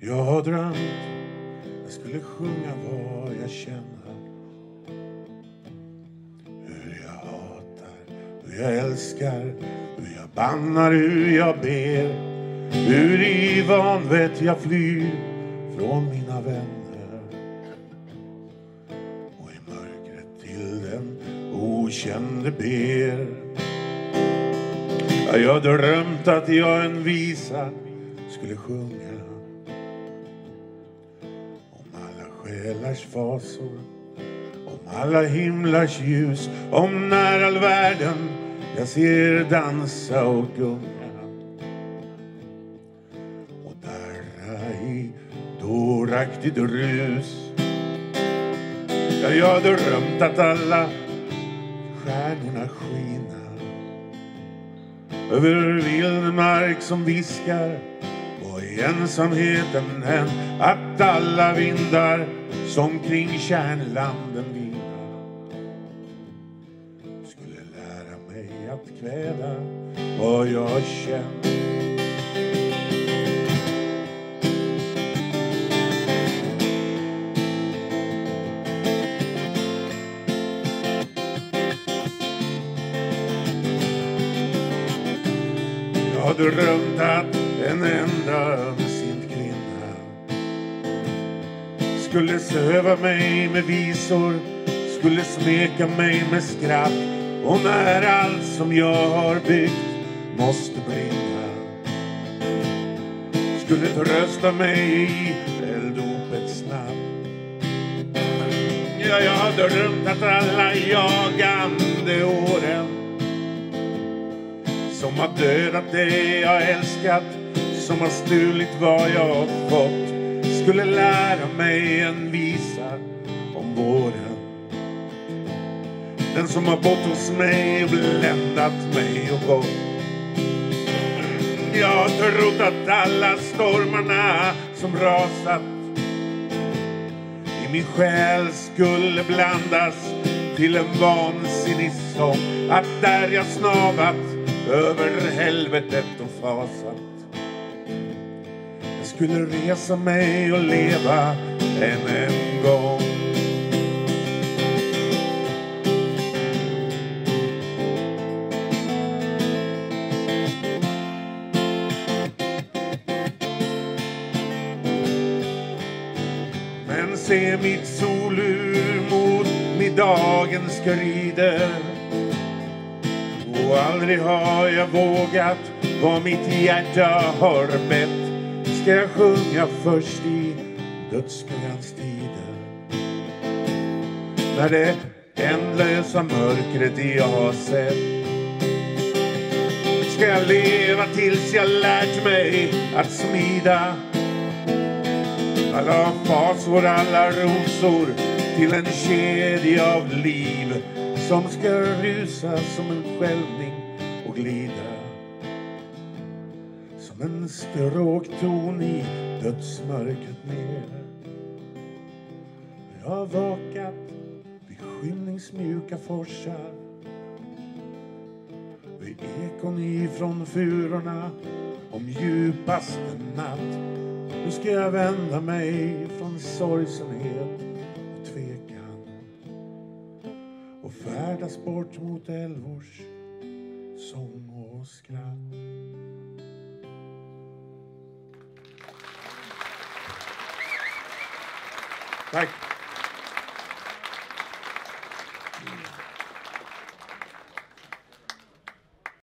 Jag har drömt, jag skulle sjunga vad jag känner. Hur jag hatar, hur jag älskar, hur jag bannar, hur jag ber. Hur i vanvett jag flyr från mina vänner. Och i mörkret till den okände ber. Jag har drömt att jag en visa skulle sjunga om alla själars fasor, om alla himlars ljus, om när all världen jag ser dansa och gunga och darra i dåraktigt rus. Jag har drömt att alla stjärnorna skina över vildmark som viskar och i ensamheten än att alla vindar som kring kärnlanden vina skulle lära mig att kväda vad jag känner. Jag har drömt att en enda ömsint kvinna skulle söva mig med visor, skulle smeka mig med skratt. Och när allt som jag har byggt måste brinna skulle trösta mig i elddopets namn. Ja, jag har drömt att alla jagande åren som har dödat det jag älskat, som har stulit vad jag har fått, skulle lära mig en visa om våren. Den som har bott hos mig och bländat mig och gått. Jag har trott att alla stormarna som rasat i min själ skulle blandas till en vansinnig sång. Att där jag snavat över helvetet och fasat, jag skulle resa mig och leva än en gång. Men se mitt solur mot middagen skrider. Och aldrig har jag vågat vad mitt hjärta har bett. Ska jag sjunga först i dödsskuggans tider, när det ändlösa mörkret jag har sett. Ska jag leva tills jag lärt mig att smida alla fasor, alla rosor till en kedja av liv som ska rusa som en skälvning och glida som en stråkton i dödsmörkret ner. Jag har vakat vid skymningsmjuka forsar, vid ekon ifrån furorna om djupaste natt. Nu ska jag vända mig från sorgsenhet och tvekan och färdas bort mot älvors sång och skratt. Tack.